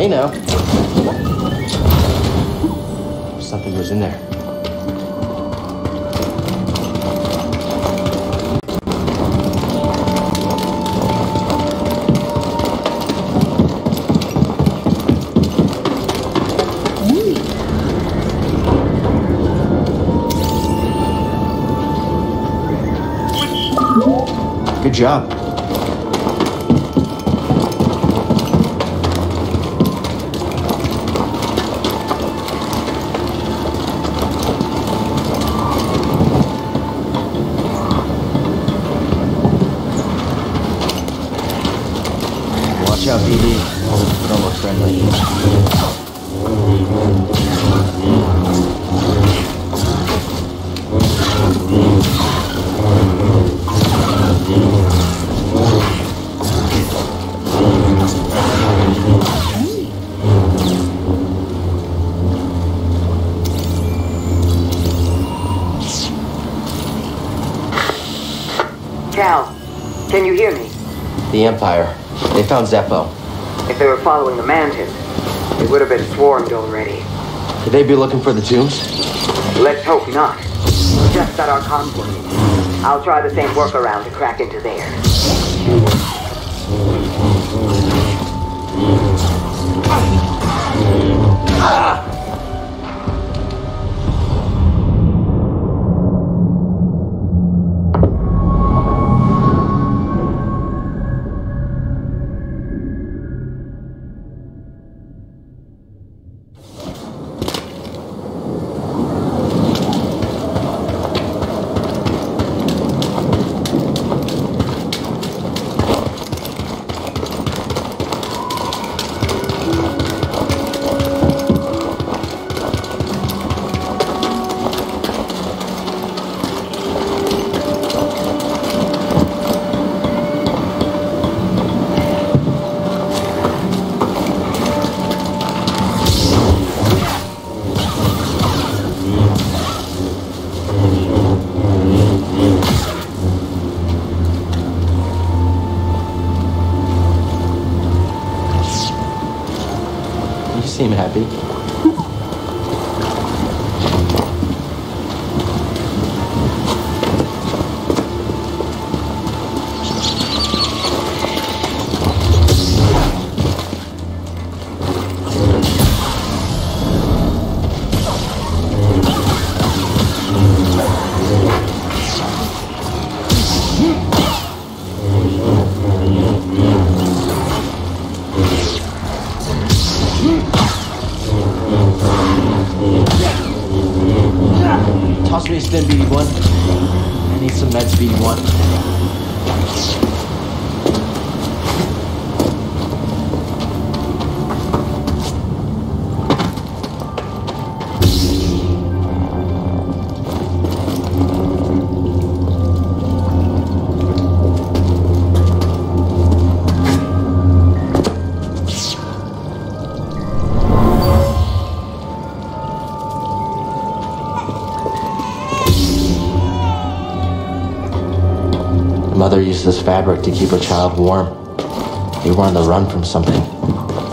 Hey now. Something was in there. Good job. Watch out, BD. Don't look friendly. Cal, can you hear me? The Empire. They found Zeppo. If they were following the Mantis, they would have been swarmed already. Could they be looking for the tombs? Let's hope not. Just at our conflict. I'll try the same workaround to crack into there. You seem happy. Toss me a stim, BD1. I need some meds, BD1. Mother used this fabric to keep her child warm. They were on the run from something.